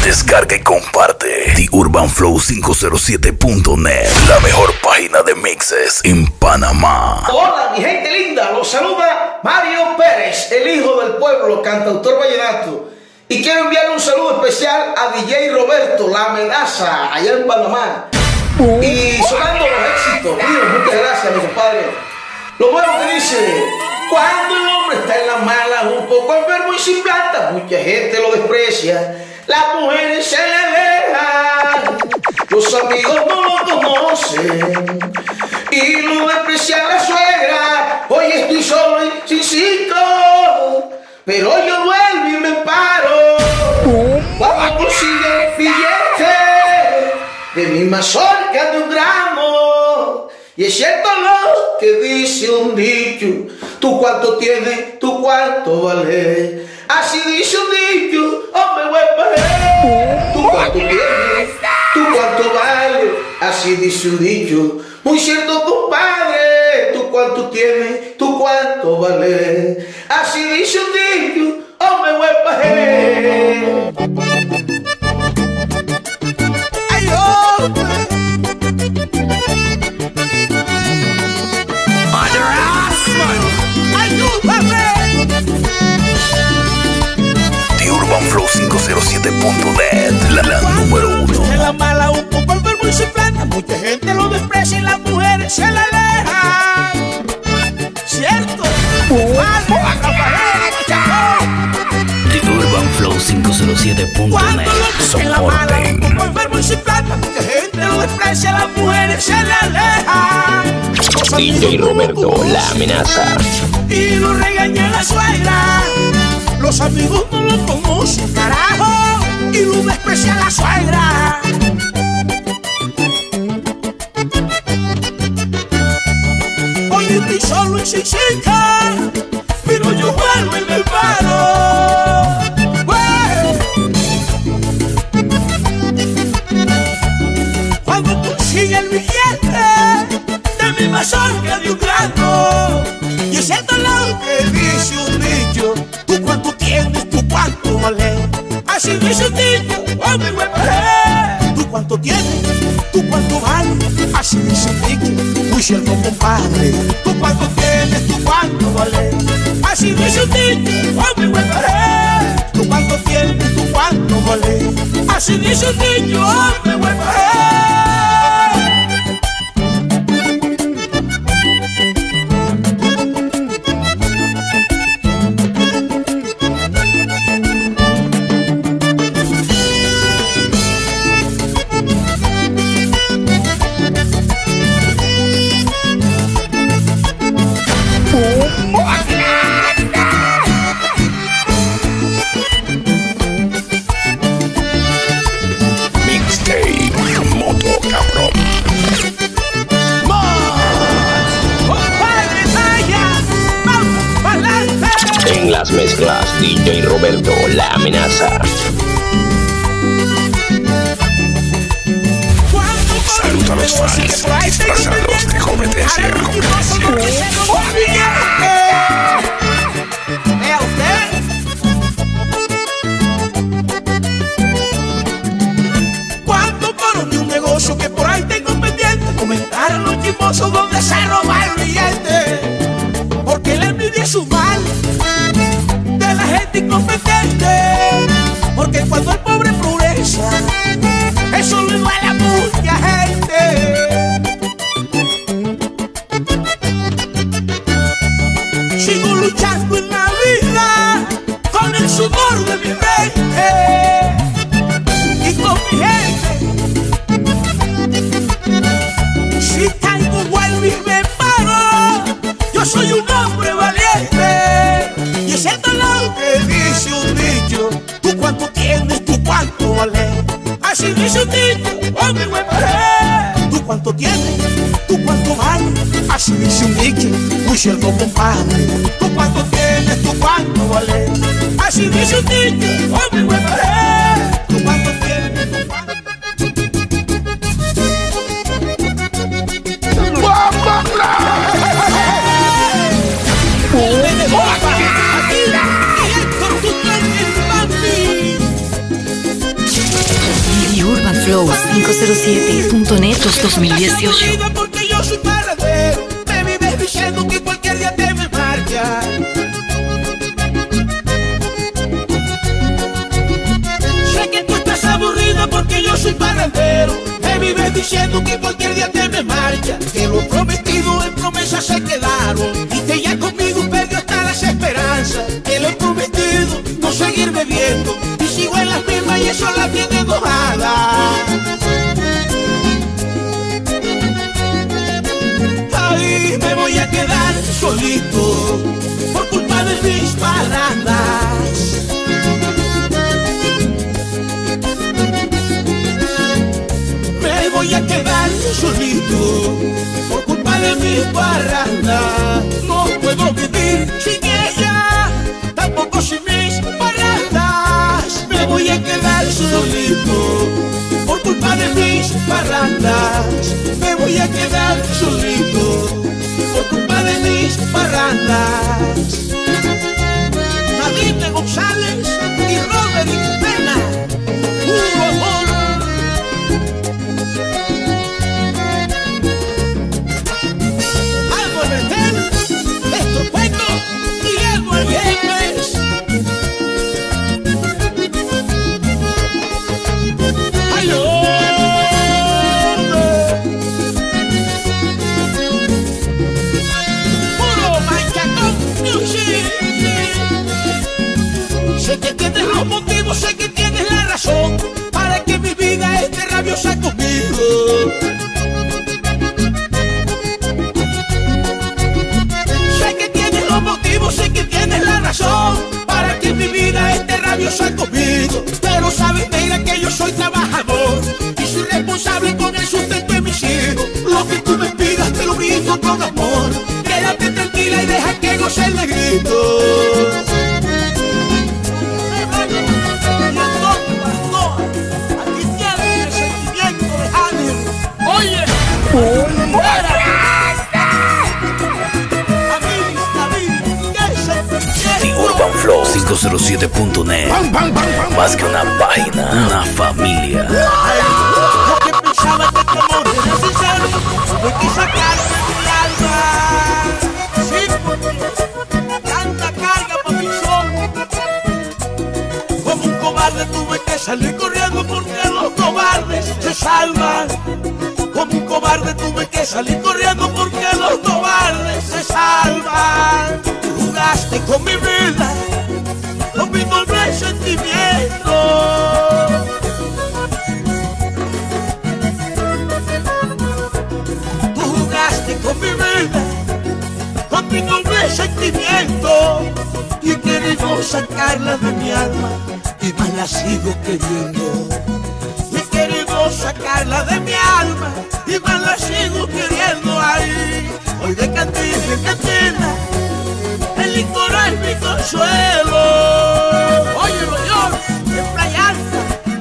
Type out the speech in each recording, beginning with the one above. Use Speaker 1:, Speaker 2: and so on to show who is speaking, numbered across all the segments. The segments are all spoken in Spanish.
Speaker 1: Descarga y comparte TheUrbanFlow507.net, la mejor página de mixes en Panamá.
Speaker 2: Hola mi gente linda, los saluda Mario Pérez, el hijo del pueblo, cantautor vallenato. Y quiero enviarle un saludo especial a DJ Roberto, La Amenaza, allá en Panamá. Y sonando los éxitos míos, muchas gracias mi compadre. Lo bueno que dice: cuando el hombre está en la mala, un poco enfermo y sin plata, mucha gente lo desprecia, las mujeres se le alejan, los amigos no lo conocen y lo desprecia la suegra. Hoy estoy solo y sin cinco, pero yo vuelvo y me paro cuando consigue billete de mi mazorca de 1 gramo. Y es cierto lo que dice un dicho: tú cuánto tienes, tú cuánto vale. Así dice un dicho, hombre huepa. Tú cuánto tienes, tú cuánto vale. Así dice un dicho, muy cierto compadre. Tú cuánto tienes, tú cuánto vale. Así dice un dicho, hombre huepa. Ay, hombre.
Speaker 1: TheUrbanFlow507.net, la número 1.
Speaker 3: En la mala, un poco enfermo y sin plata, mucha gente lo desprecia y las mujeres se la alejan. ¿Cierto?
Speaker 1: TheUrbanFlow507.net.
Speaker 3: En la mala, un poco enfermo y sin plata, mucha gente lo desprecia y las mujeres se la alejan.
Speaker 4: DJ Roberto, La Amenaza.
Speaker 3: Y lo regaña la suegra. Los amigos no lo conocen, carajo, y lo desprecia la suegra. Hoy estoy solo y sin chica, pero yo vuelvo y me paro. Cuando consigue el billete de mi mazorca de 1 gramo, y es cierto lo que dice un dicho: tú cuánto tienes, tú cuánto vale. Así dice un dicho, hombre huepa. Tú cuánto tienes, tú cuánto vale. Así dice un dicho, muy cierto compadre. Tú cuánto tienes, tú cuánto vale. Así dice un dicho, hombre huepa. Tú cuánto tienes, tú cuánto vale. Así dice un dicho, hombre huepa.
Speaker 4: En las mezclas, DJ Roberto, La Amenaza.
Speaker 1: Saludos a los fans disfrazados de competencia.
Speaker 3: Vea usted. Cuando paro de un negocio que por ahí tengo pendiente, comentar a los chismosos donde se roba el billete, porque la envidia es un mal de la gente incompetente, porque cuando el pobre progresa, eso le duele a mucha gente. Sigo luchando en la vida con el sudor de mi mente y con mi gente. Si caigo vuelvo y me paro, yo soy un hombre valiente. Y es cierto lo que dice un dicho: tú cuánto tienes, tú cuánto vale. Así dice un dicho, hombre huepa. Tú cuánto tienes, tú cuánto vale. Así dice un dicho, muy cierto compadre. Tú cuánto tienes, tú cuánto vale. Así dice un dicho, hombre huepa. Tú cuánto tienes, tú cuánto.
Speaker 5: Flow507.net 2018.
Speaker 3: Porque yo soy parandero, me vives diciendo que cualquier día te me marchas. Sé que tú estás aburrida porque yo soy parandero, me vives diciendo que cualquier día te me marchas. Que lo prometido en promesas se quedaron y que ya conmigo perdió hasta las esperanzas. Que lo he prometido no seguir bebiendo y sigo en las mismas y eso la tiene enojada. Ahí me voy a quedar solito por culpa de mis parrandas. Me voy a quedar solito por culpa de mis parrandas. No puedo vivir sin ella, tampoco sin mis parrandas. Me voy a quedar solito por culpa de mis parrandas. Me voy a quedar solito por culpa de mis parrandas. Nadine González y Roderick Pena, puro amor. Algo Betel, Néstor Cueto, Guillermo Yepes. Ay, puro Manchacón Music. Sé que tienes los motivos, sé que tienes la razón para que mi vida esté rabiosa conmigo. Sé que tienes los motivos, sé que tienes la razón para que mi vida esté rabiosa conmigo. Pero sabes, negra, que yo soy trabajador y soy responsable con el sustento de mis hijos. Lo que tú me pidas te lo brindo con amor. Quédate tranquila y deja que goce el negrito. Aquí tienes el sentimiento de alguien. Oye,
Speaker 1: UrbanFlow507.net. Más que una página, una familia.
Speaker 3: yo que pensaba que tu amor era sincero, tuve que sacarte del alma. Sí, porque tanta carga para mi sol. Como un cobarde tuve que salir corriendo porque los cobardes se salvan. Como un cobarde tuve que salir corriendo porque los cobardes se salvan. Tú jugaste con mi vida, con mi noble sentimiento. Tú jugaste con mi vida, con mi noble sentimiento. Y he querido sacarla de mi alma y más la sigo queriendo. Y he querido sacarla de mi alma y más la sigo queriendo. Ahí, hoy de cantina en cantina, el licor es mi consuelo. Óyelo yo, en Playa Alta.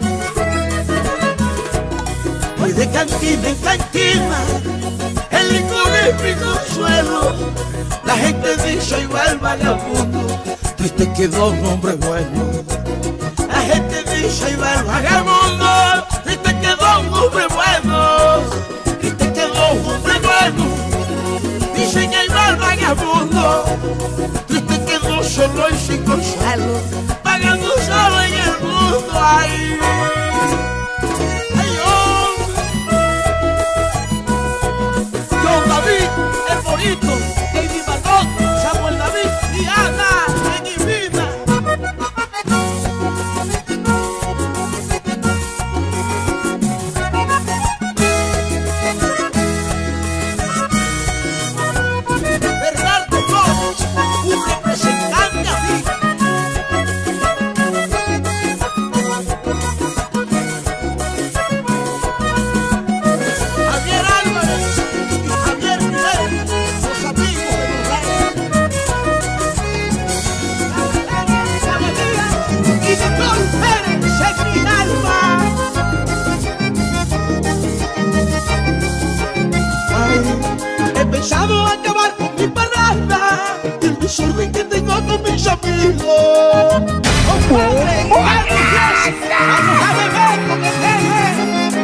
Speaker 3: Hoy de cantina en cantina, el licor es mi consuelo. La gente dice ahí va el vagabundo, triste quedó un hombre bueno. La gente dice ahí va el vagabundo, triste quedó un hombre bueno. Triste quedó un hombre bueno. Dicen ahí va el vagabundo, triste quedó solo y sin consuelo, vagando solo en el mundo. Ay, ay, oh. John David, el bonito, David Margot, Samuel David y Ana en mi vida. Bernardo Flores, un representante a mí. Javier Álvarez y Javier Miguel, los amigos de los reyes. Y de Flor Pérez en mi alma. Ay, he pensado acabar con mi parranda y el desorden que tengo con mis amigos. Compadre, vamos a beber con el jefe.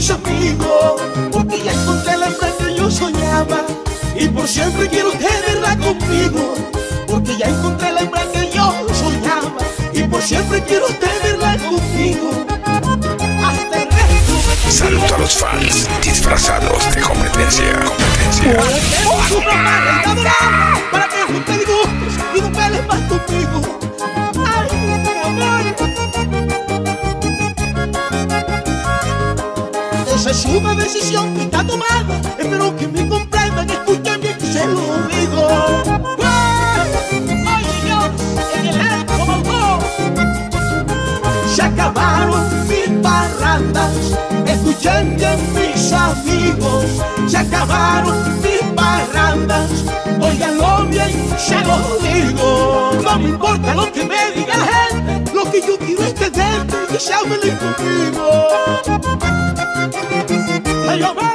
Speaker 3: mis amigos, porque ya encontré la hembra que yo soñaba y por siempre quiero tenerla conmigo, porque ya encontré la hembra que yo soñaba y por siempre quiero tenerla conmigo. Hasta el resto.
Speaker 1: Saludo a los fans disfrazados de competencia.
Speaker 3: Tengo su mamá reina dorada para que no te disgustes y no pelees más conmigo. Ay, mi amor. Esa es una decisión que está tomada. Espero que me comprendan, escuchen bien que se lo digo. Oye Dios, en el arco balcón se acabaron mis parrandas. Escuchen bien mis amigos, se acabaron mis parrandas. Óiganlo bien, se lo digo. No me importa lo que me diga la gente, lo que yo quiero es tenerte y que sea feliz conmigo. Ay, hombre.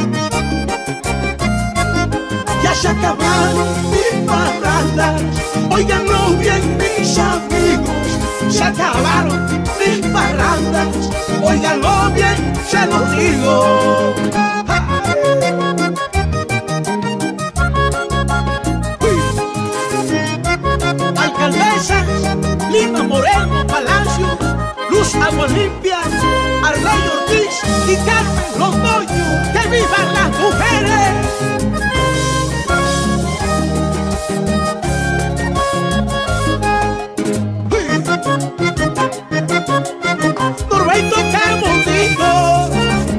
Speaker 3: Ya se acabaron mis parrandas. Óiganlo bien mis amigos, se acabaron mis parrandas. Óiganlo bien, se lo digo. Alcaldesas, Lima Moreno Palacio, Luz Agua Limpia, Arley Ortiz y Carmen Londoño. ¡Que vivan las mujeres! Norberto Carmondito.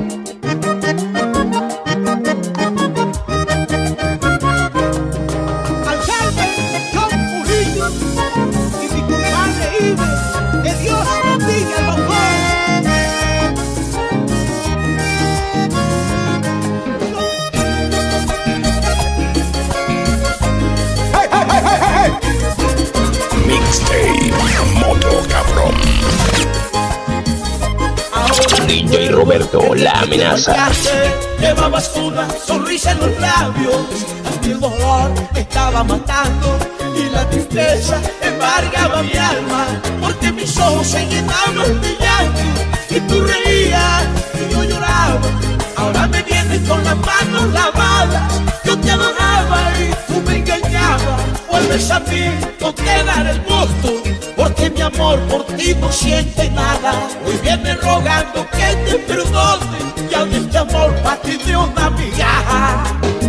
Speaker 3: Alcalde John Murillo y mi compadre Ibe. Que Dios bendiga a los dos.
Speaker 1: Mixtape Moto Cabrón.
Speaker 4: DJ Roberto, la amenaza.
Speaker 3: Llevabas una sonrisa en los labios, a mí el dolor me estaba matando y la tristeza embargaba mi alma, porque mis ojos se llenaban de llanto y tú reías y yo lloraba. Ahora me vienes con las manos lavadas, yo te adoraba y tú me engañabas. Vuelves a mí, no te daré el gusto, porque mi amor por ti no siente nada. Hoy viene rogando que te perdone, ya de este amor pa' ti de una migaja.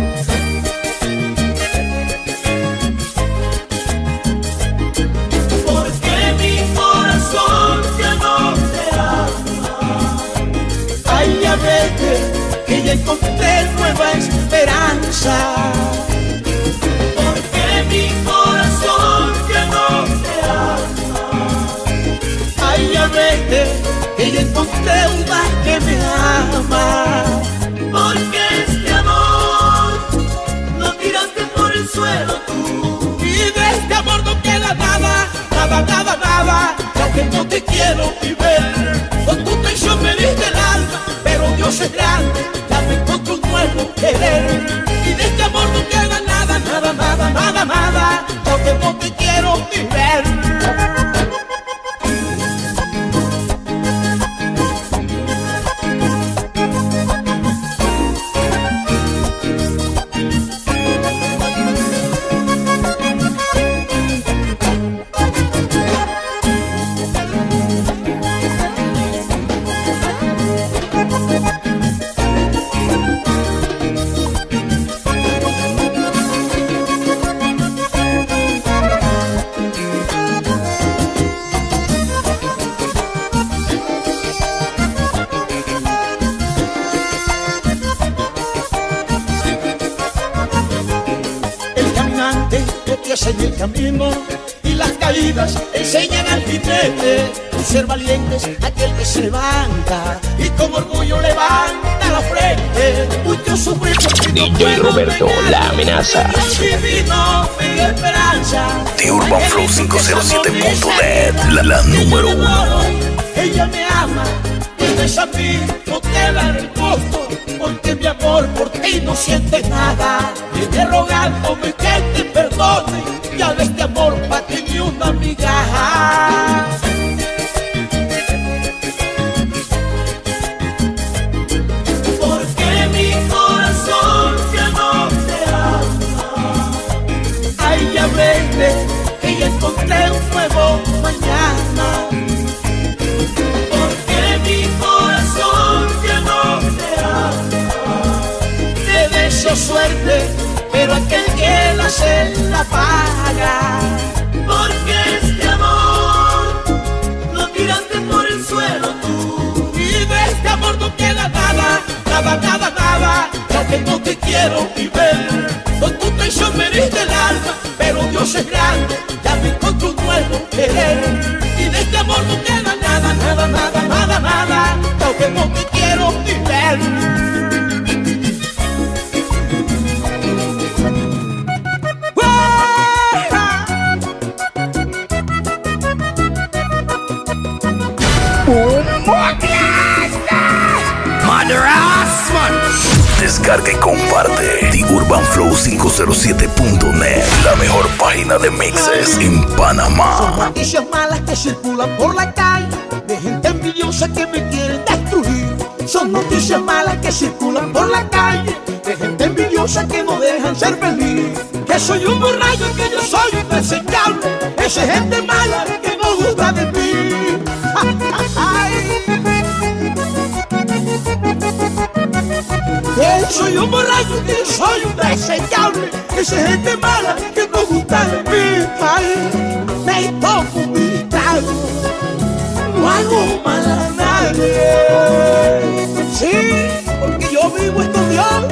Speaker 3: Porque mi corazón ya no te ama. Ay, ya vete, que ya encontré nueva esperanza. Porque mi corazón ya no te ama. Ay, ya vete, que ya encontré una que me ama. Porque este amor lo tiraste por el suelo tú. Y de este amor no queda nada, nada, nada, nada. Ya que no te quiero ni ver. Con tu traición me diste el alma, pero Dios es grande, ya me encontré un nuevo querer. Y de este amor no queda nada, nada, nada, nada, nada. Ya que no te quiero ni ver. En el camino y las caídas enseñan al jinete a ser valientes aquel que se levanta y con orgullo levanta la frente. Mucho sufrí porque no
Speaker 4: DJ Roberto, la amenaza.
Speaker 3: Divino, mi esperanza.
Speaker 1: The Urban Flow 507.net, la número 1.
Speaker 3: Ella me ama, vuelves a mí, no te daré el gusto, porque mi amor por ti no siente nada. Viene rogándome que te perdone, ya de este amor pa' ti ni una migaja. encontré un nuevo mañana. Porque mi corazón ya no te ama. Te deseo suerte, pero aquel que la hace la paga. Porque este amor lo tiraste por el suelo tú. Y de este amor no queda nada, nada, nada, nada. Ya que no te quiero ni ver. Con tu traición me diste el alma, pero Dios es grande, ya me encontré un nuevo querer. Y de este amor no queda nada, nada, nada, nada, nada. Ya que no te quiero ni ver.
Speaker 1: Descarga y comparte TheUrbanFlow507.net, la mejor página de mixes en Panamá.
Speaker 3: Son noticias malas que circulan por la calle, de gente envidiosa que me quieren destruir. Son noticias malas que circulan por la calle, de gente envidiosa que no dejan ser feliz. Que soy un borracho, que yo soy un desechable. Esa es gente mala que no gusta de mí. Que soy un borracho, que soy un desechable. Esa es gente mala que no gusta de mí. Ay, me tomo mi trago, no hago mal a nadie. Sí, porque yo vivo esto Dios.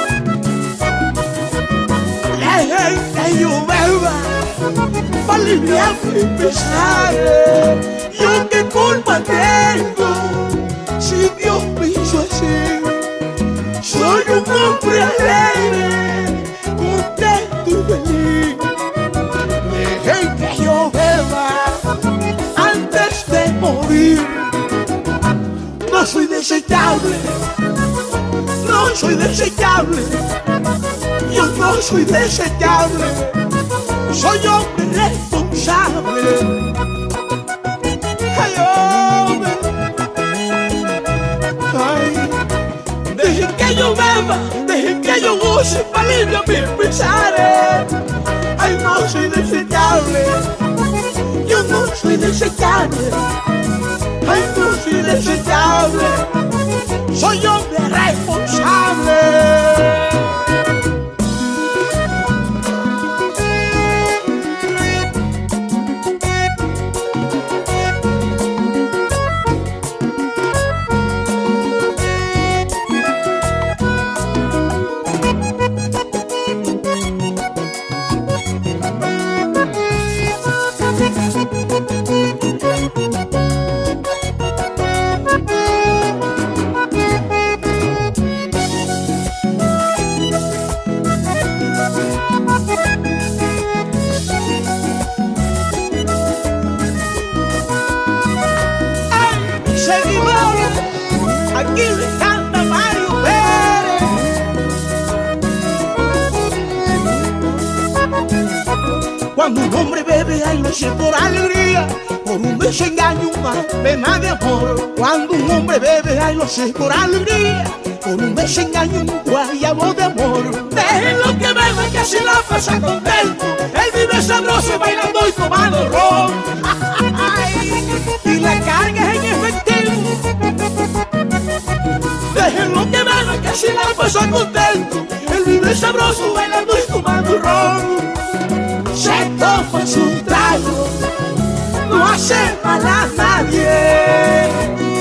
Speaker 3: Dejen que yo beba para aliviar mi pesar. Yo qué culpa tengo si Dios me hizo así. Soy un hombre alegre, contento y feliz. Dejen que yo beba antes de morir. No soy desechable, no soy desechable. Yo no soy desechable, soy hombre responsable. Ay, hombre. Ay. Dejen que yo beba, dejen que yo goce para aliviar mis pesares. Ay, no soy desechable, yo no soy desechable. Ay, no soy desechable, soy hombre responsable. Aquí le canta Mario Pérez. Cuando un hombre bebe, ay, lo sé por alegría, por un desengaño, una pena de amor. Cuando un hombre bebe, ay, lo sé por alegría, por un desengaño, un guayabo de amor. Déjenlo que beba, que así la pasa contento. Él vive sabroso, bailando y tomando ron. Y la carga es en efectivo. Déjenlo que beba, que así la pasa contento. Él vive sabroso, bailando y tomando ron. Se toma su trago, no hace mal a nadie.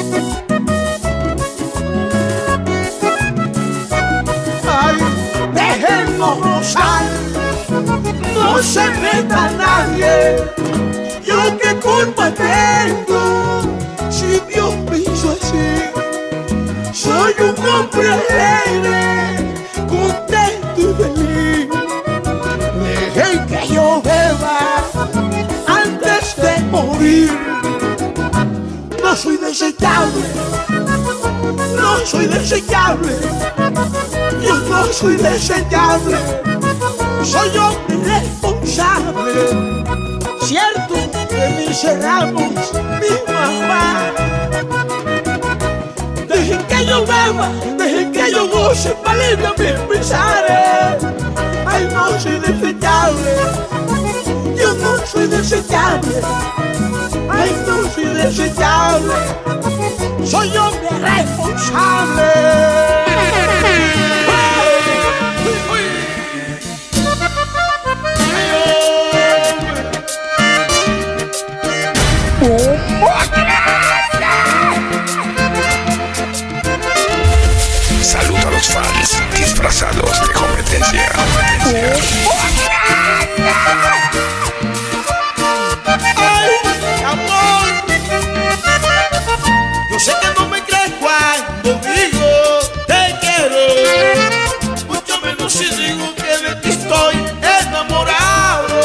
Speaker 3: Ay, déjenlo gozar, no se meta a nadie. Yo qué culpa tengo si Dios me hizo así. Soy un hombre alegre, contento y feliz. Dejen que yo beba antes de morir. No soy desechable, no soy desechable. Yo no soy desechable, soy hombre responsable. Cierto que me encerramos mi mamá. Dejen que yo beba, dejen que yo goce para aliviar mis pesares. Ay, no soy desechable, yo no soy desechable. Ay, no soy desechable. Soy hombre responsable.
Speaker 1: Saludo a los fans disfrazados de competencia.
Speaker 3: Ay, amor, yo sé que no me crees cuando digo te quiero, mucho menos si digo que de ti estoy enamorado.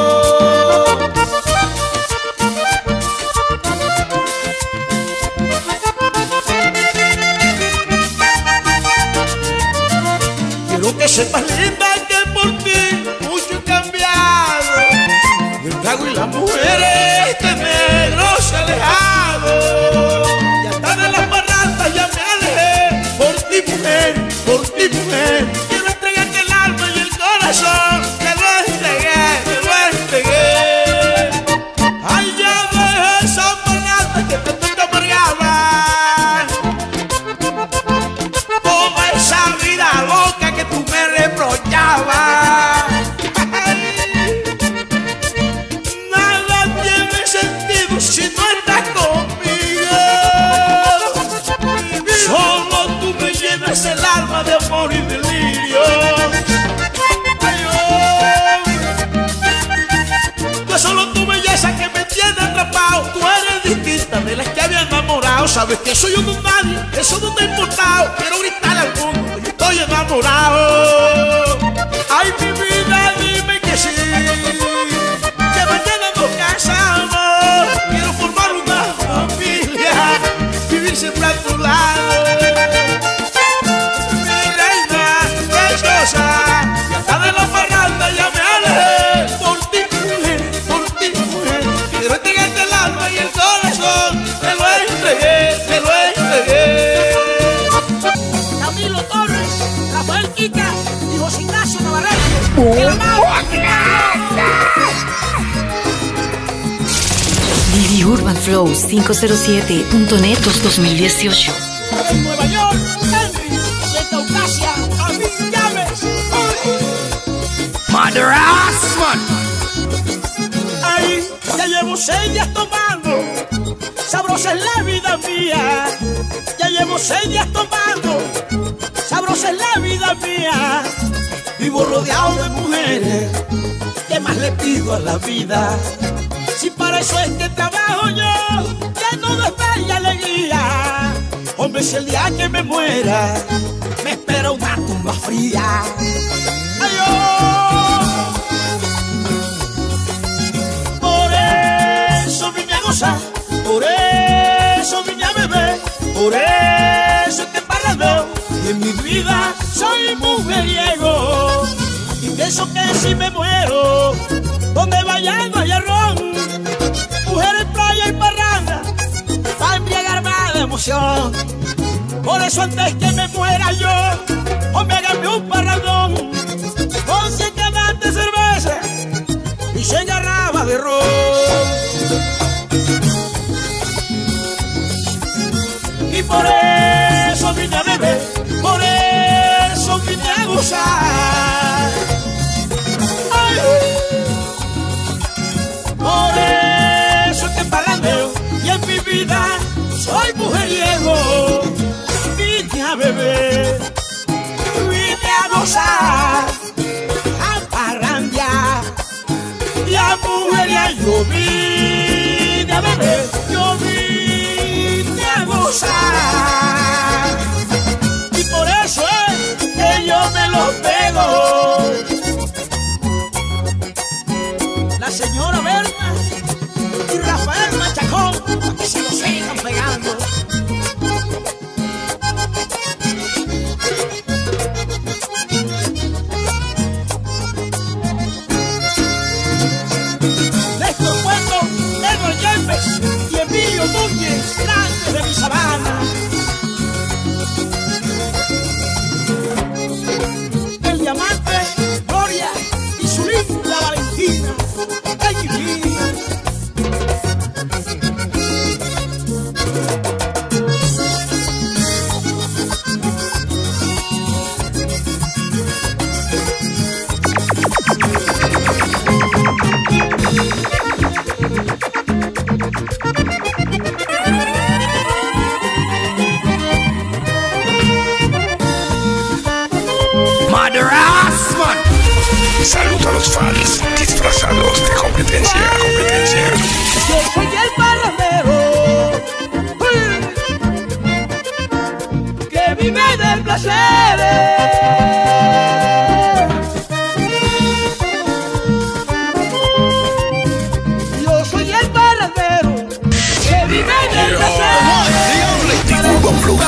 Speaker 3: Quiero que sepas, linda, que por ti mucho he cambiado. El trago y las mujeres de negro se ha alejado. Y hasta de las barrandas ya me alejé. Por ti, mujer, por ti, mujer. Quiero entregarte el alma y el corazón. Te lo entregué, te lo entregué. Ay, ya dejé esas barrandas que tanto te amargaban. Toda esa vida loca que tú me reprochabas. Nada tiene sentido si no estás conmigo. Solo tú me llenas el alma de amor y delirio. Ay, oh. Pues solo tu belleza que me tiene atrapado. Tú eres distinta de las que había enamorado. Sabes que soy un nadie, eso no te ha importado. Quiero gritarle al mundo que estoy enamorado. Ay, mi vida, dime que sí, que mañana nos casamos. Quiero formar una familia, vivir siempre a tu lado. Mi reina preciosa, y hasta de la parranda ya me alejé. Por ti, mujer, quiero entregarte el alma y el corazón. Te lo entregué, te lo entregué. Camilo Torres, Rafael Quica y José Ignacio Navarrete. ¡El amado!
Speaker 5: Urbanflow 507.net 2018.
Speaker 3: En Nueva York, Henry, de Caucasia, a mí llaves.
Speaker 1: Mother ass, man.
Speaker 3: Ay, ya llevo 6 días tomando, sabrosa es la vida mía. Ya llevo 6 días tomando, sabrosa es la vida mía. Vivo rodeado de mujeres, ¿qué más le pido a la vida? Si para eso es que trabajo yo, lleno de fe y alegría. Hombre, si el día que me muera me espera una tumba fría. Ay, oh. Por eso vine a gozar, por eso vine a beber, por eso es que parradeo. Y en mi vida soy mujeriego, y pienso que si me muero, donde vaya no haya ron. Mujeres, playa y parranda, pa' embriagarme de emoción. Por eso antes que me muera yo, hombre, hágame un parrandón con 100 canas de cerveza y 100 garrafas de ron. Y por eso vine a beber, por eso vine a gozar. Ay, por eso que parrandeo y en mi vida soy mujeriego. Vine a beber, vine a gozar, a parrandear y a mujeriar. Yo vine a beber, yo vine a gozar. Y por eso es que yo me los pego. La señora Berna y Rafael Machacón, para que se lo sigan pegando. Les propuesto Edward Yepes y Emilio Núñez, grandes de mi sabana.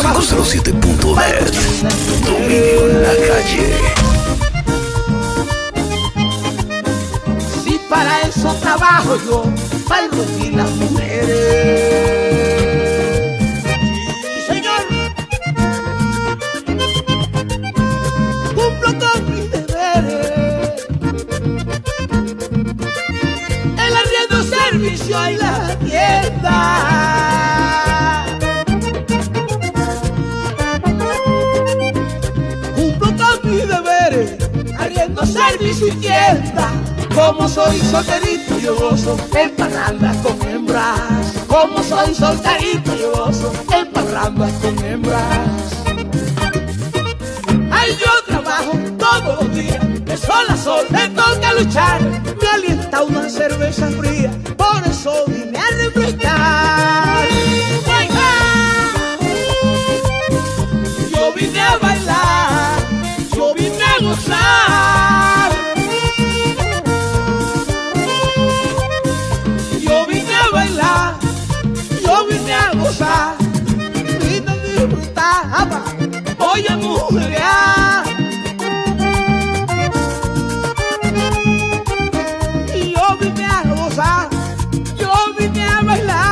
Speaker 1: 507.net. Dominio en la calle.
Speaker 3: Si para eso trabajo yo, para el rock y las mujeres. Sí, señor. Cumplo con mis deberes. El arriendo, servicio y la tienda. Cumplo con mis deberes. Arriendo, servicio y tienda. Como soy solterito yo gozo en parrandas con hembras. Como soy solterito yo gozo en parrandas con hembras. Ay, yo trabajo todos los días, de sol a sol, me toca luchar. Me alienta una cerveza fría, por eso vine a refrescar. Yo vine a bailar, yo vine a gozar. Yo vine a bailar, yo vine a gozar, vine a disfrutar, voy a mujerear. Yo vine a gozar, yo vine a bailar.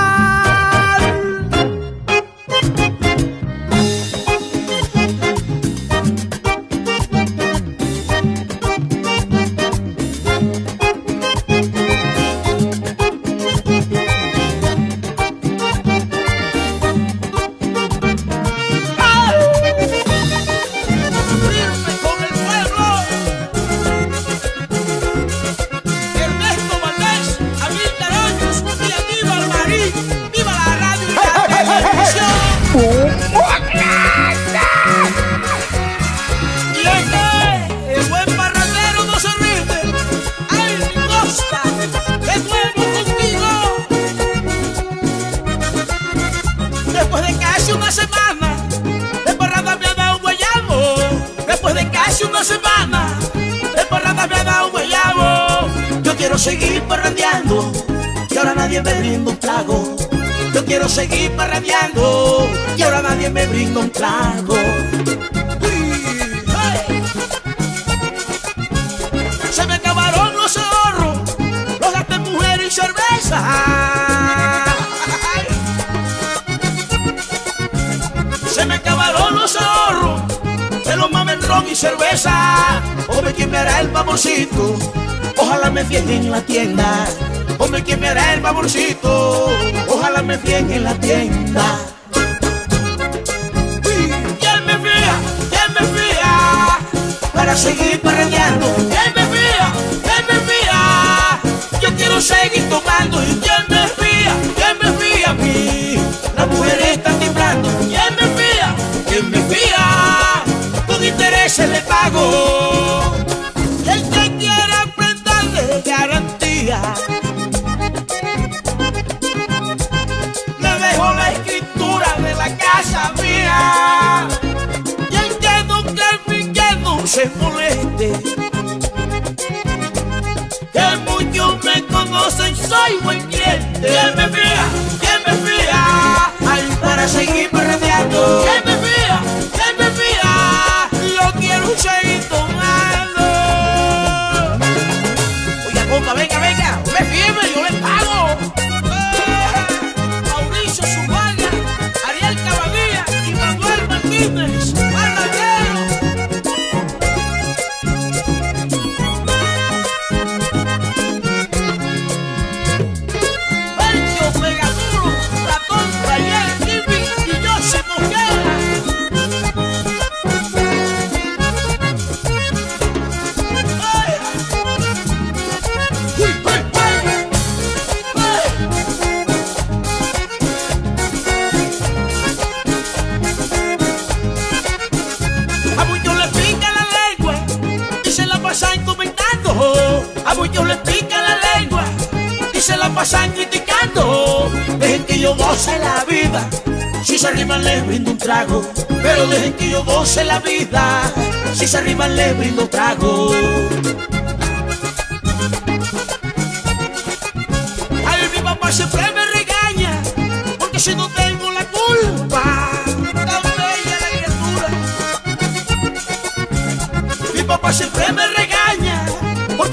Speaker 3: Seguir parrandeando, y ahora nadie me brinda un trago. Yo quiero seguir parrandeando, y ahora nadie me brinda un trago. Hey. Se me acabaron los ahorros, los gasté en mujer y cerveza. Se me acabaron los ahorros, de los mamen ron y cerveza. Hombre, ¿quién me hará el favorcito? Ojalá me fíen en la tienda. Hombre, ¿quién me hará el favorcito? Ojalá me fíen en la tienda. ¿Quién me fía? ¿Quién me fía? Para seguir parrandeando. ¿Quién me fía? ¿Quién me fía? Yo quiero seguir tomando. ¿Y quién me fía? ¿Quién me fía a mí? Las mujeres están temblando. ¿Quién me fía? ¿Quién me fía? Con intereses le pago. El que quiera de garantía, le dejo la escritura de la casa mía. Y el que no se moleste, que muchos me conocen, soy buen cliente. ¿Quién me fía? ¿Quién me fía? Ay, para seguir parrandeando. ¿Quién me fía? ¿Quién me fía? Yo quiero seguir tomando. Compa, venga, venga, me firme, yo le pago. Mauricio Zubaga, Ariel Caballía y Manuel Martínez, Barranquero. Sergio Megaduro, Ratón, Rayer, Jimmy y José Mosquera. A muchos les pica la lengua y se la pasan criticando. Dejen que yo goce la vida, si se arriman les brindo un trago. Pero dejen que yo goce la vida, si se arriman les brindo un trago. Ay, mi papá siempre me regaña, porque si no tengo la culpa, también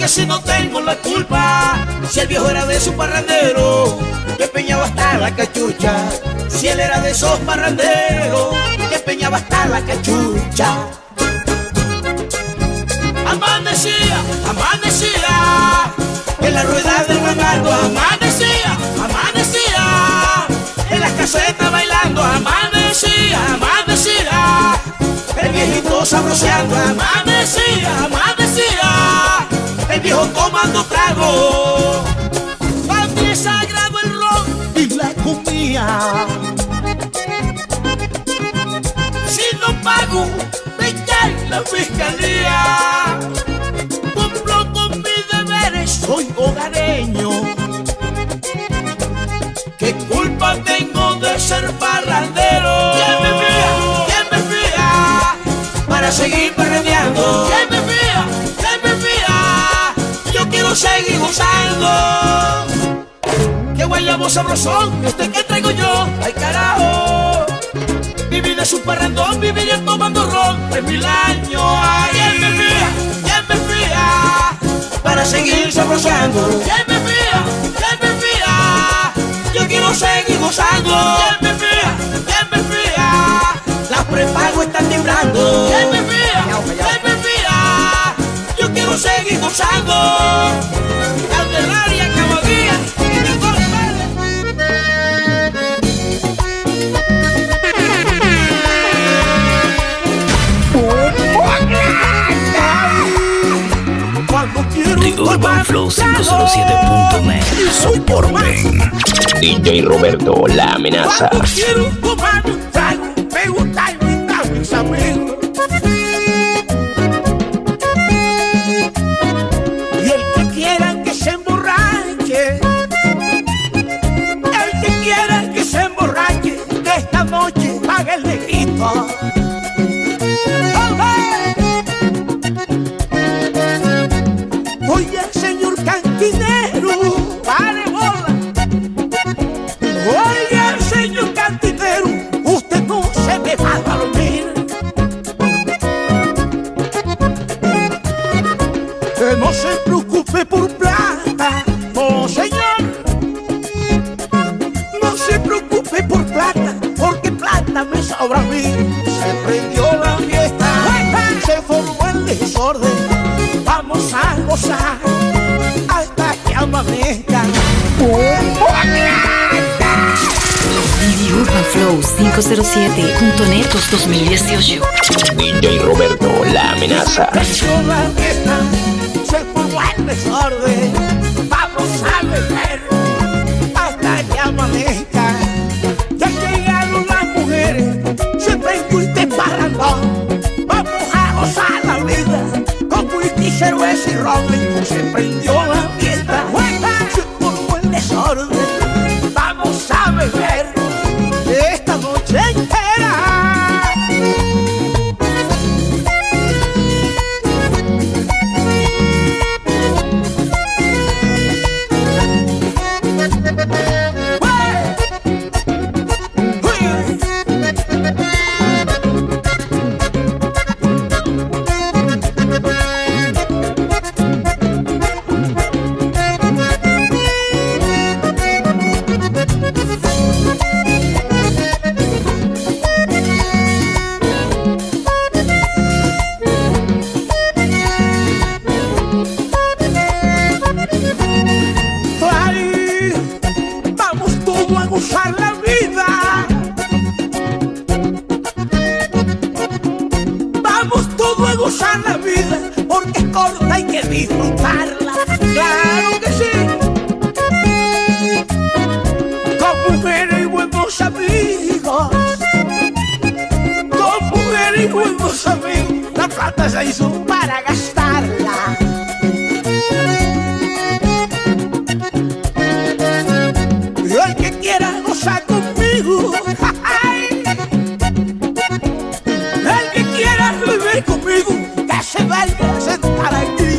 Speaker 3: que si no tengo la culpa, si el viejo era de su parrandero, que empeñaba hasta la cachucha. Si él era de esos parranderos, que empeñaba hasta la cachucha. Amanecía, amanecía, en la rueda del mangaldo. Amanecía, amanecía, en las casetas bailando. Amanecía, amanecía, el viejito sabroseando. Amanecía, amanecía, el viejo tomando trago. Para mí es sagrado el ron y la comida. Si no pago, me cae la fiscalía. Cumplo con mis deberes, soy hogareño. ¿Qué culpa tengo de ser parrandero? ¿Quién me fía para seguir parrandeando? ¿Quién me fía? Yo quiero seguir gozando. Qué guayabo sabrosón este que traigo yo. Ay carajo, mi vida es un parrandón, viviré tomando ron 3000 años. Ay, ¿quién me fía para seguir sabrosando? ¿Quién me fía? Yo quiero seguir gozando. ¿Quién me fía? Las prepago están vibrando. ¿Quién me fía? Yo quiero seguir gozando. Candelaria, Cabalguía y mi corazón.
Speaker 1: The Urban Flow 507.net. Soporten.
Speaker 4: DJ Roberto, la amenaza.
Speaker 3: Cuando quiero tomar un trago, me gusta invitar a mis amigos. Y el que quiera que se emborrache, el que quiera que se emborrache, de esta noche paga el negrito. Oye, señor cantinero, pare bola. Oye, señor cantinero, usted no se me va a dormir. Que no se preocupe por plata, oh señor. No se preocupe por plata, porque plata me sobra a mí. Se prendió la fiesta, se formó el desorden. Vamos a gozar hasta que amanezca.
Speaker 5: The Urban Flow 507.net 2018.
Speaker 4: DJ Roberto, la amenaza.
Speaker 3: Se prendió la fiesta, se formó el desorden. Vamos a beber hasta que amanezca. Ya llegaron las mujeres, se prendió este parrandón. Vamos a gozar la vida con whisky, cerveza y ron. Se prendió la fiesta, se formó el desorden. Vamos a beber esta noche entera. Disfrutarla, claro que sí. Con mujeres y buenos amigos, con mujeres y buenos amigos, la plata se hizo para gastarla. Y el que quiera gozar conmigo, el que quiera beber conmigo, que se vaya a sentar aquí.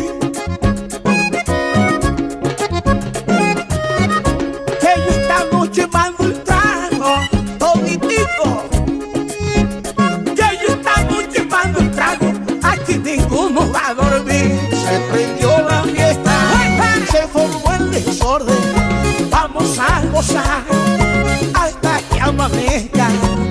Speaker 3: Mando el trago, toditito. Que yo esta noche mando el trago, aquí ninguno va a dormir. gozar hasta que amanezca.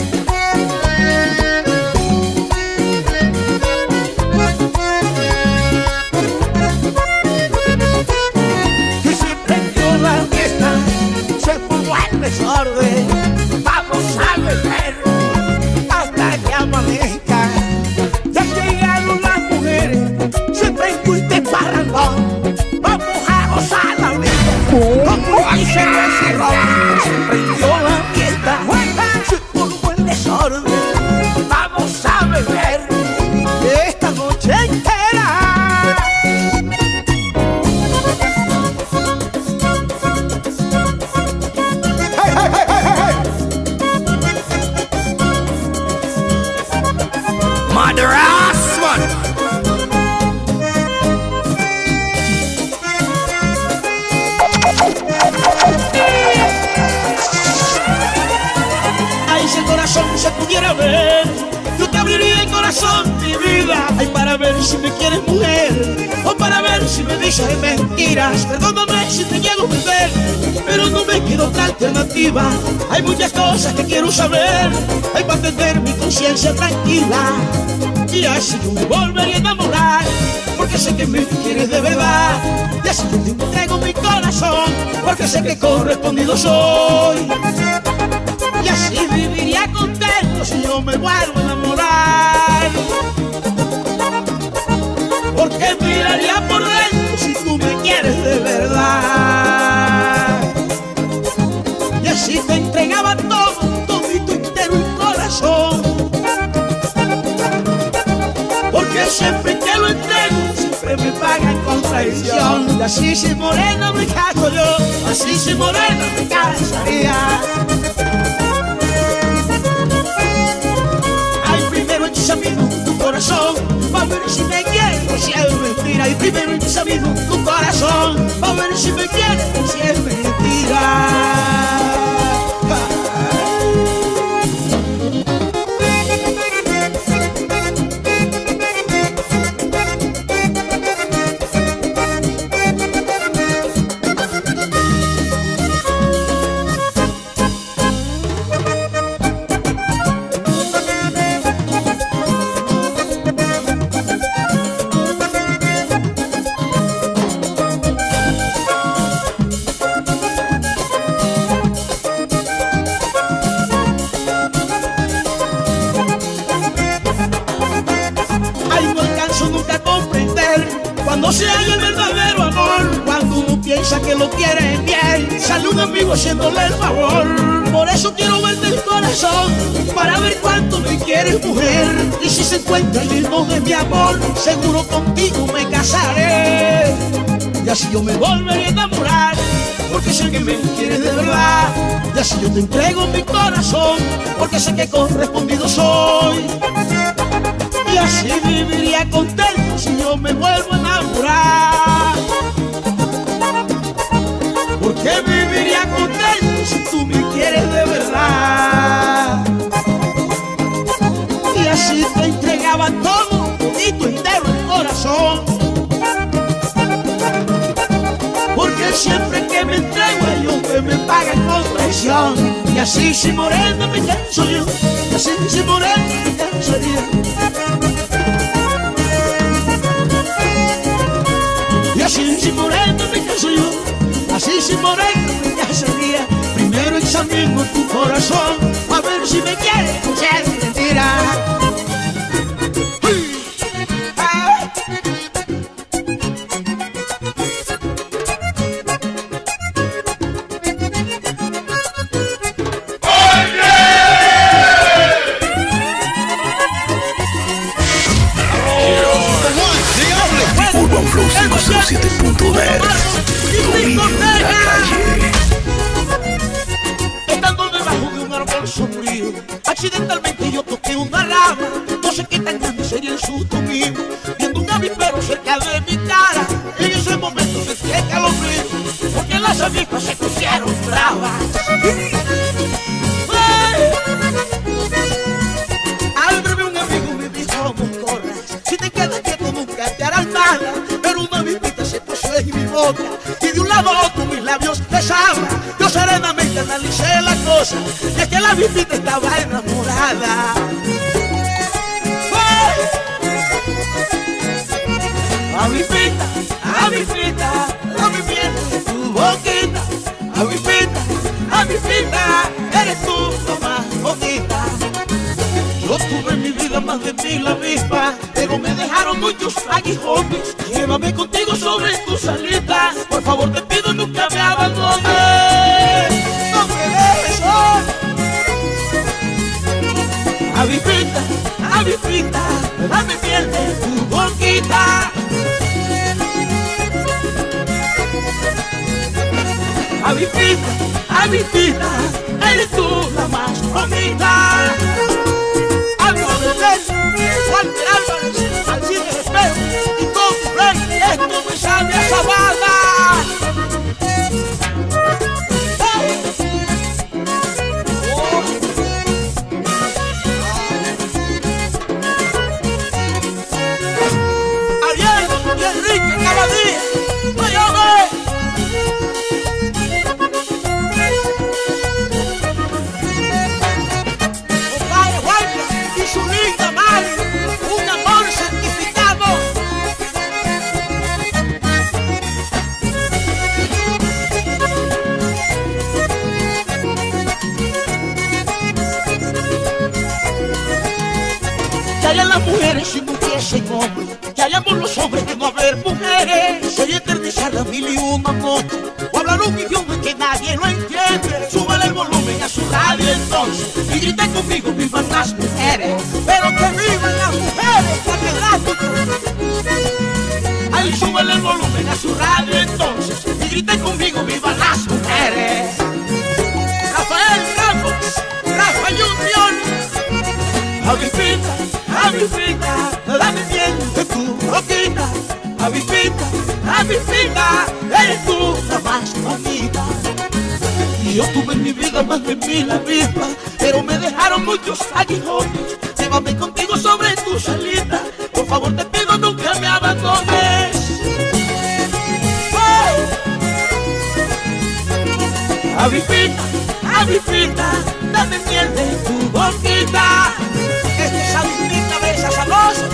Speaker 3: Y si prendió la fiesta, se puso el desorden. Vamos a beber hasta que amanezca. Ya llegaron las mujeres, se prendió este parrandón. Vamos a gozar la vida, como dice ese ron. Se prendió la fiesta, se puso el desorden. Vamos a beber esta noche entera.
Speaker 1: Mother ass one.
Speaker 3: Ay, si el corazón se pudiera ver, yo te abriría el corazón, mi vida. Ay, para ver si me quieres mujer, o para ver si me dices mentiras. Perdóname si te llego a perder, pero no me queda otra alternativa. Hay muchas cosas que quiero saber, hay para tener mi conciencia tranquila. Y así yo me volvería a enamorar, porque sé que me quieres de verdad. Y así yo te entrego mi corazón, porque sé que correspondido soy. Y así viviría contento si yo me vuelvo a enamorar. Porque miraría por dentro si tú me quieres de verdad. Y así te entregaba todo, todito entero y corazón. Porque siempre que lo entrego, siempre me pagan con traición. Y así si morena me caso yo, así si morena me casaría. Ay, primero examino tu corazón, pa' ver si me quieres o si es mentira. Y primero examino tu corazón, pa' ver si me quieres o si es mentira. Cuando se halla el verdadero amor, cuando uno piensa que lo quiere bien, sale un amigo haciéndole el favor. Por eso quiero verte el corazón, para ver cuánto me quieres, mujer. Y si se encuentra lleno de mi amor, seguro contigo me casaré. Y así yo me volveré a enamorar, porque sé que me quieres de verdad. Y así yo te entrego mi corazón, porque sé que correspondido soy. Y así viviría contento si yo me vuelvo a enamorar. Porque viviría contento si tú me quieres de verdad. Y así te entregaba todo, todito entero el corazón. Porque siempre que me entrego ellos me pagan con traición. Y así si morena me canso yo, y así si morena me cansaría. Y así si morena me caso yo, así si morena me casaría. Primero examino tu corazón, a ver si me quieres o si es mentira.
Speaker 1: UrbanFlow507.net. Dominio en la calle.
Speaker 3: Estando debajo de un árbol sombrío, accidentalmente yo toqué una rama. No sé qué tan grande sería el susto mío, viendo un avispero cerca de mi cara. En ese momento sentí escalofrío, porque las avispas se pusieron bravas. Al verme un amigo me dijo, no corras, si te quedas quieto nunca te harán nada. Pero una avispita se puso en mi boca y de un lado a otro mis labios besaban. Yo serenamente fríamente analicé la cosa, y es que la vivita estaba enamorada. A mi fita, a mi fita, a mi piel, tu boquita. A mi fita, eres tú la más bonita. Yo tuve en mi vida más de 1000 avispas, pero me dejaron muchos aguijones. Llévame contigo sobre tus alitas, por favor te pido nunca me abandones. No me dejes solo. A mi fita, a mi piel de tu boquita. A mi fita, eres tú la más bonita. Hablo de él, Walter Álvarez, Alcide Espejo y con Rey, esto me sabe a Sabana. Ariel y Enrique cada día, las mujeres si no hubiesen hombres, que hayamos los hombres que no haber mujeres. Soy eternizar las 1001 notas o hablar un idioma que nadie lo entiende. Súbele el volumen a su radio entonces y griten conmigo, vivan las mujeres. Pero que vivan las mujeres, catedráticos. Ay, súbele el volumen a su radio entonces y griten conmigo, vivan las mujeres. Rafael Ramos, Rafa Junior. A mi fita, dame bien de tu boquita. A mi fita, eres tú la más bonita. Y yo tuve en mi vida más de 1000 avispas, pero me dejaron muchos aguijones. Llévame contigo sobre tus alitas, por favor te pido nunca me abandones. A mi fita, dame miel de tu boquita. Esa visita besa sabrosa.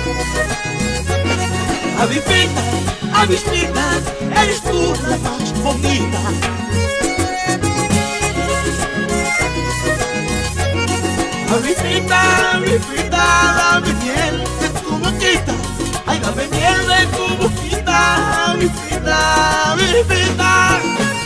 Speaker 3: A mi fita, eres tú la más bonita. A mi fita, dame miel de tu boquita. Ay, dame miel de tu boquita. A mi fita.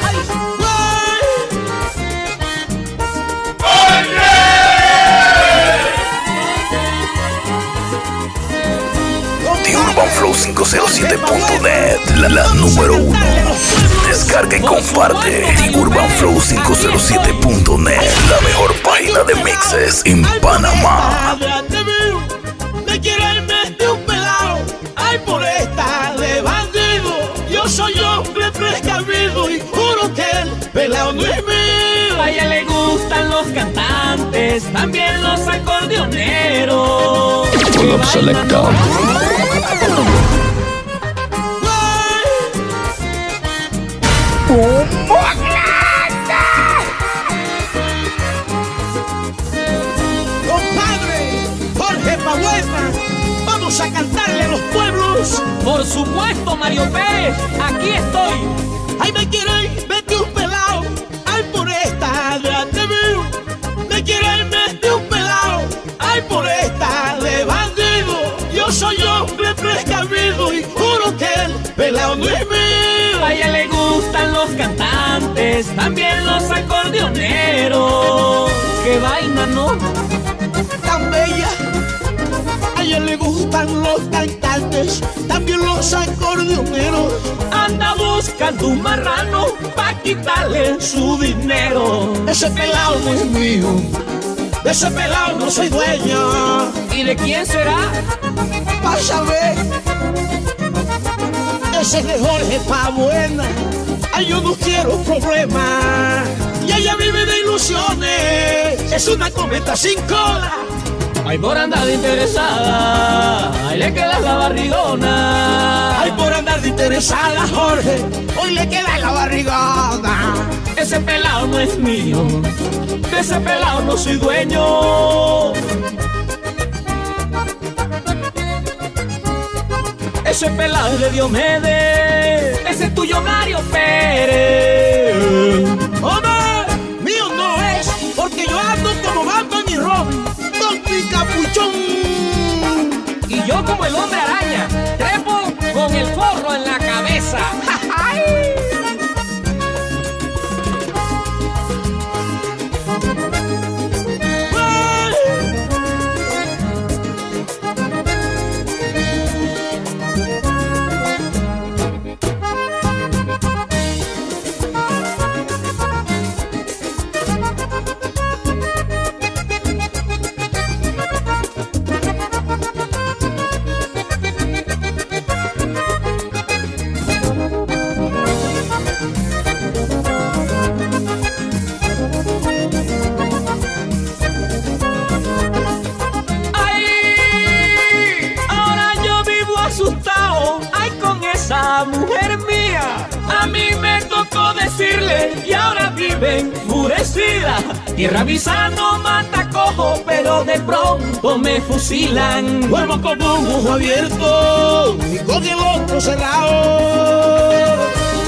Speaker 1: UrbanFlow507.net, la número 1. Descarga y comparte. UrbanFlow507.net, la mejor página de mixes en Panamá.
Speaker 3: Me quiere meter un pelado, ay por esta de bandido. Yo soy hombre precavido y juro que el pelado no es mío.
Speaker 6: A ella le gustan los cantantes, también los acordeoneros.
Speaker 4: Pull up selector.
Speaker 3: Compadre Jorge Pahuesma, vamos a cantarle a los pueblos.
Speaker 6: Por supuesto, Mario Pérez, aquí estoy.
Speaker 3: Ay, me quieren meter un pelado, ay por esta de mío. Me quieren meter un pelado, ay por esta de bandido. Yo soy hombre precavido y juro que el pelado no es mío.
Speaker 6: A ella le gustan los cantantes, también los acordeoneros. Qué vaina, ¿no?
Speaker 3: Tan bella. A ella le gustan los cantantes, también los acordeoneros.
Speaker 6: Anda buscando un marrano pa' quitarle su dinero.
Speaker 3: Ese pelado no es mío, de ese pelado no soy dueño.
Speaker 6: ¿Y de quién será?
Speaker 3: Vas a ver. Ese es de Jorge Pabuena. Ay, yo no quiero problemas. Y ella vive de ilusiones. Es una cometa sin cola.
Speaker 6: Ay, por andar de interesada, ahí le queda la barrigona.
Speaker 3: Ay, por andar de interesada, Jorge, hoy le queda la barrigona.
Speaker 6: ese pelado no es mío, de ese pelado no soy dueño. Ese pelado es de Diomedes, ese es tuyo Mario Pérez.
Speaker 3: ¡Hombre! Mío no es, porque yo ando como Batman y Robin, con mi capuchón.
Speaker 6: Y yo como el hombre araña, trepo con el forro en la cabeza. Mujer mía, a mí me tocó decirle y ahora vive enfurecida. Tierra avisa no mata cojo, pero de pronto me fusilan.
Speaker 3: Duermo con un ojo abierto y con el otro cerrado.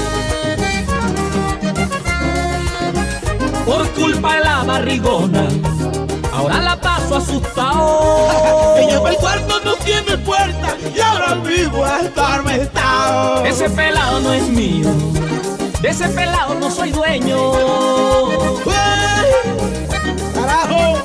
Speaker 6: Por culpa de la barrigona, ahora la paso asustado.
Speaker 3: Ella para el cuarto no tiene puerta y ahora vivo atormentado.
Speaker 6: Ese pelado no es mío, de ese pelado no soy dueño.
Speaker 3: ¡Carajo!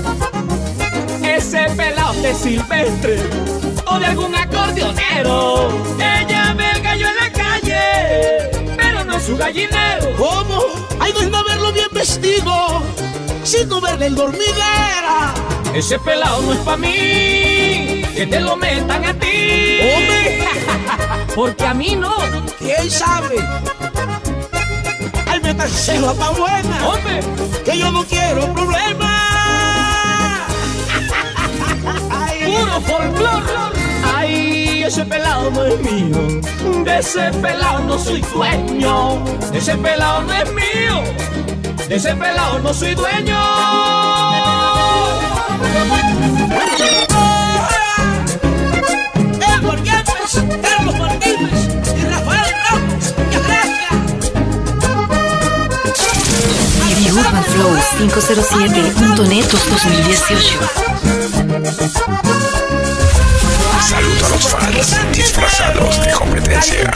Speaker 6: Ese pelado de Silvestre o de algún acordeonero. Ella ve el gallo en la calle, pero no es su gallinero.
Speaker 3: ¿Cómo? Ay, no es no verlo bien vestido, sino verle el dormidera.
Speaker 6: Ese pelado no es pa' mí, que te lo metan a ti.
Speaker 3: ¡Hombre!
Speaker 6: Porque a mí no.
Speaker 3: ¿Quién sabe? Ay, métanselo a pa' buena.
Speaker 6: ¡Hombre!
Speaker 3: Que yo no quiero problemas.
Speaker 6: ¡Puro folclor! ¡Ay, ese pelado no es mío! De ese pelado no soy dueño. De ese pelado no es mío. De ese pelado no soy dueño.
Speaker 3: Edward Yepes, Carlos Martínez y Rafael Ramos. ¡Muchas gracias!
Speaker 5: The Urban Flow 507.net 2018.
Speaker 1: Saludo a los fans disfrazados de competencia.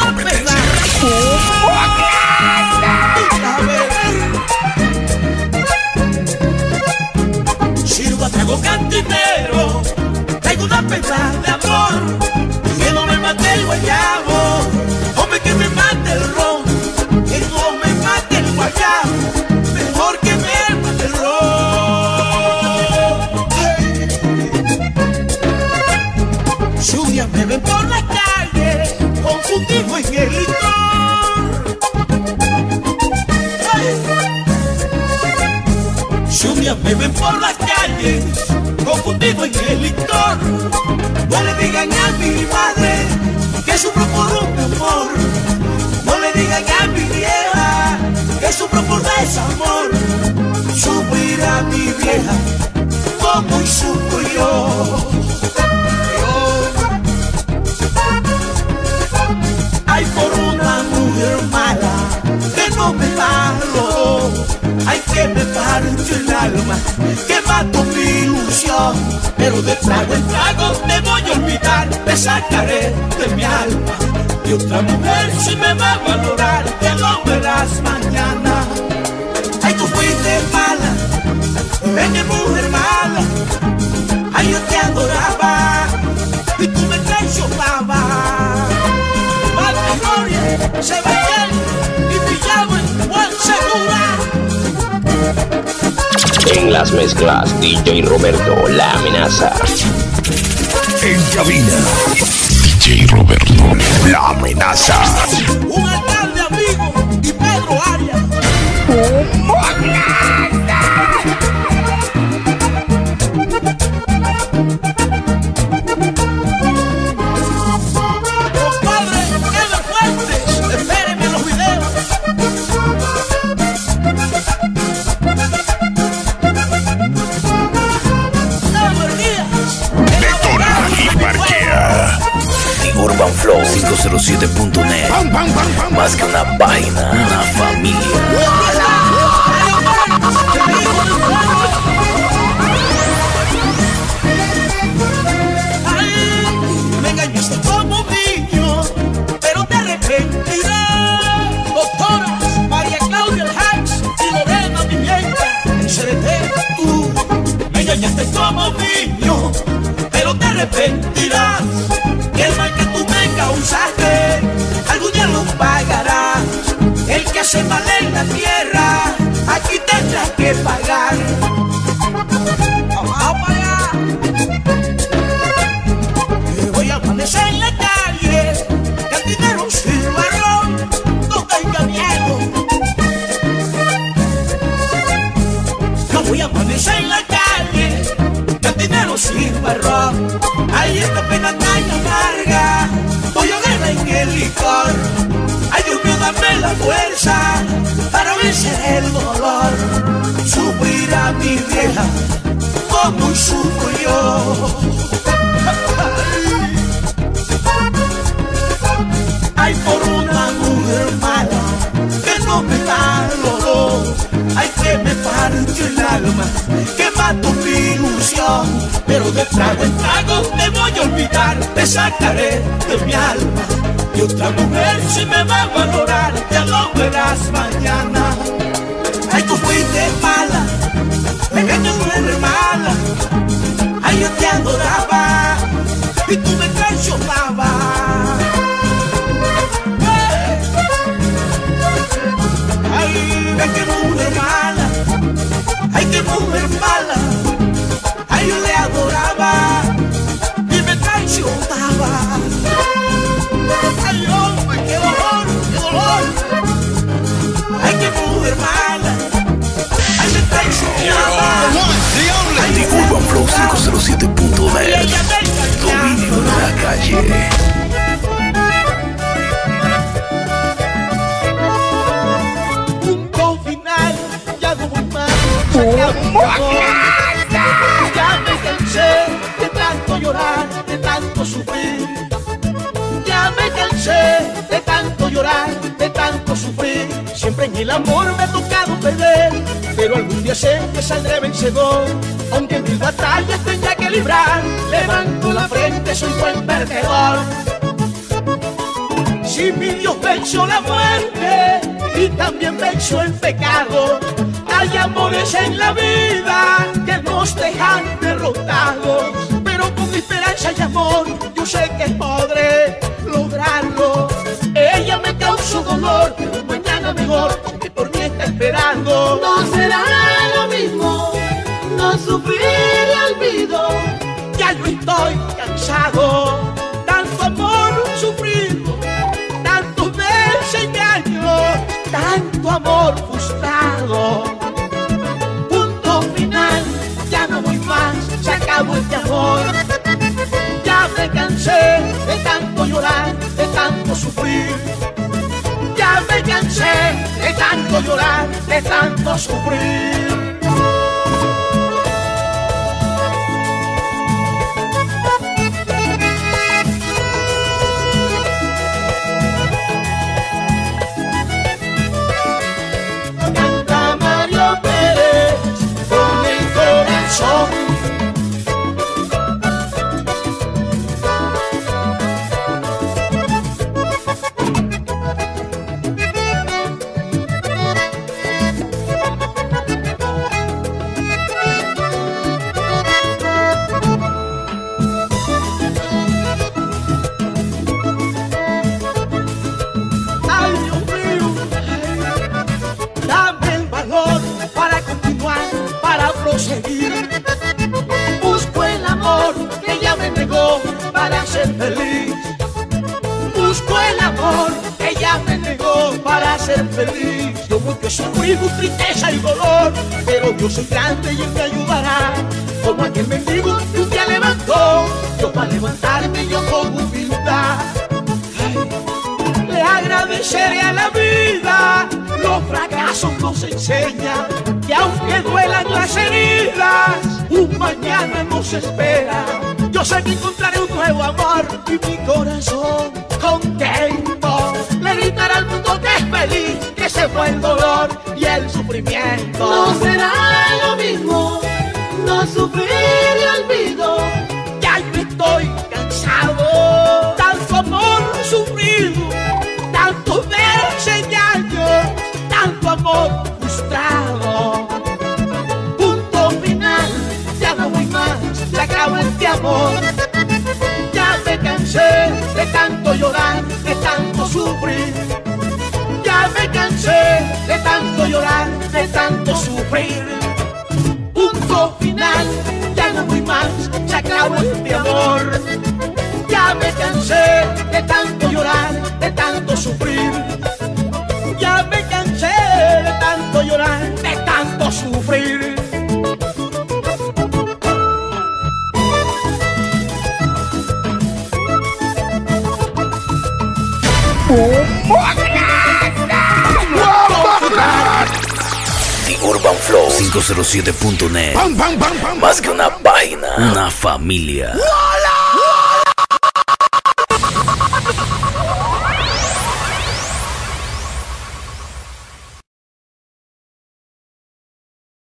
Speaker 3: Sirva trago cantinero, traigo una pena de amor. Que no me mate el guayabo, hombre, que me mate el ron. Que no me mate el guayabo, mejor que me mate el ron. Lluvia me ven por la calle, confundido en el licor. Lluvia me ven por la calle, confundido en el licor. No le digan a mi madre que sufro por un amor. No le digan a mi vieja que sufro por desamor. Sufrirá mi vieja como y sufro yo. Ay, por una mujer mala que no me paró. Ay, que me partió el alma, que mató mi ilusión. Pero de trago en trago te voy a olvidar, te sacaré de mi alma. Y otra mujer si me va a valorar, te lo verás mañana. Ay, tú fuiste mala, ven mujer mala. Ay, yo te adoraba y tú me traicionabas. Mala gloria, se va bien y pillaba en buen segura.
Speaker 4: En las mezclas, DJ Roberto, la amenaza.
Speaker 1: En cabina, DJ Roberto, la amenaza.
Speaker 3: Un alcalde amigo y Pedro Arias. Compadre, Ever Fuentes, espéreme los videos.
Speaker 1: 507.net. Más que una página, una familia.
Speaker 3: Me engañaste como un niño, pero te arrepentirás. Doctoras María Claudia Aljax y Lorena Pimienta, seré tú. Me engañaste como un niño, pero te arrepentirás. Que el mal que tú me causaste, algún día lo pagarás. El que hace mal en la tierra, aquí tendrás que pagar. Vamos para allá. Voy a amanecer en la calle, cantinero sin barrón, no tenga miedo. Yo voy a amanecer en la calle, cantinero sin barrón. Ahí esta pena tan amarga, voy a verla en el licor. Ay, Dios mío, dame la fuerza para vencer el dolor. Sufrirá mi vieja como sufro yo. Ay, por una mujer mala que no me valoró. Ay, que me partió el alma, que mató mi ilusión. Pero de trago en trago te voy a olvidar, te sacaré de mi alma. Y otra mujer si me va a valorar, ya lo verás mañana. Ay, tú fuiste mala, pequeña mujer mala. Ay, yo te adoraba y tú me traicionabas. Ay, qué mujer mala, ay, qué mujer mala. Ay, yo le adoraba y me traicionaba. Ay, hombre, qué dolor, qué dolor. Ay, qué mujer mala, ay, me traicionaba.
Speaker 1: The Urban Flow 507.net. Dominio en la calle.
Speaker 3: Ya me cansé de tanto llorar, de tanto sufrir. Ya me cansé de tanto llorar, de tanto sufrir. Siempre en el amor me ha tocado perder, pero algún día sé que saldré vencedor. Aunque mil batallas tenga que librar, levanto la frente, soy buen perdedor. Si mi Dios venció la muerte y también venció el pecado, hay amores en la vida que nos dejan derrotados, pero con esperanza y amor yo sé que podré lograrlo. Ella me causó dolor, pero mañana mejor, que por mí está esperando.
Speaker 7: No será lo mismo, no sufrir el olvido.
Speaker 3: Ya yo estoy cansado, tanto amor sufrido, tantos desengaños, tanto amor frustrado. Ya no voy más, se acabó este amor. Ya me cansé de tanto llorar, de tanto sufrir. Ya me cansé de tanto llorar, de tanto sufrir. Canta Mario Pérez con el corazón. Ay, Dios mío, dame el valor para continuar, para proseguir. Busco el amor que ella me negó para ser feliz. Busco el amor que ella me negó para ser feliz. Yo porque sufrí tristeza y dolor, pero Dios es grande y Él me ayudará. Como aquel mendigo que un día levantó, yo para levantarme yo con humildad. Ay, le agradeceré a la vida, los fracasos nos enseñan que aunque duelan las heridas, un mañana nos espera.
Speaker 6: Yo sé que encontraré un nuevo amor y mi corazón contento le gritará al mundo que es feliz, que se fue el dolor y el sufrimiento.
Speaker 7: No será lo mismo, no sufrir y olvido.
Speaker 6: Ya yo estoy cansado, tanto amor sufrido, tantos desengaños, tanto amor frustrado. Punto final, ya no voy más, se acabó este amor. Ya me cansé de tanto llorar, de tanto sufrir. Ya me cansé de tanto llorar, de tanto sufrir. Punto final, ya no voy más, se acabó este amor. Ya me cansé de tanto llorar, de tanto sufrir. Ya me cansé de tanto llorar, de tanto sufrir.
Speaker 1: The Urban Flow 507.net. Más que una página, una familia.